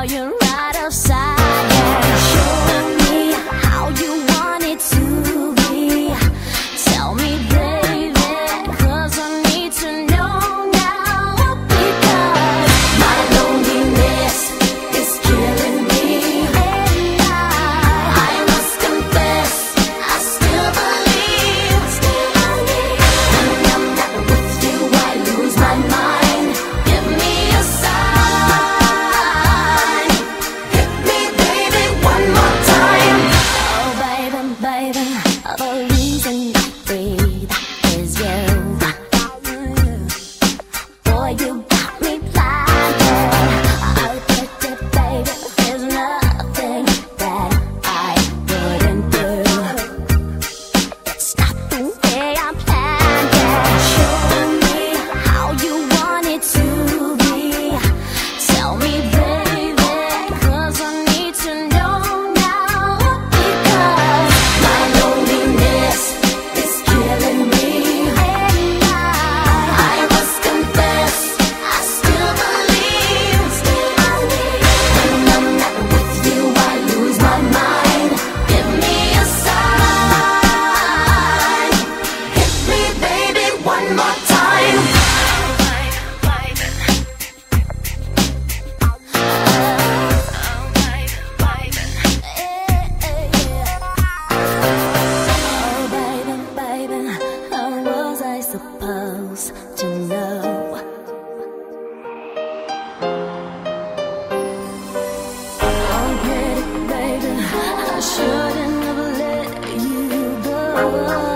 you're right outside. Show me how you want it to be. Tell me, baby, 'cause I need to know now. Because my loneliness is killing me, and I must confess, I still believe. When I'm not with you, I lose my mind. Give me a sign. Hit me, baby, one more time. Oh, baby, baby, the reason I breathe is you. Boy, you got me blinded. Oh, baby, there's nothing that I wouldn't do. It's not the way I planned it. Show me how you want it to be. Tell me, baby, 'cause I need to know now. Because my loneliness is killing me, and I must confess, I still believe. When I'm not with you, I lose my mind. Give me a sign. Hit me, baby, one more time. Oh, baby, baby, how was I supposed to know? Oh, pretty baby, I shouldn't have let you go.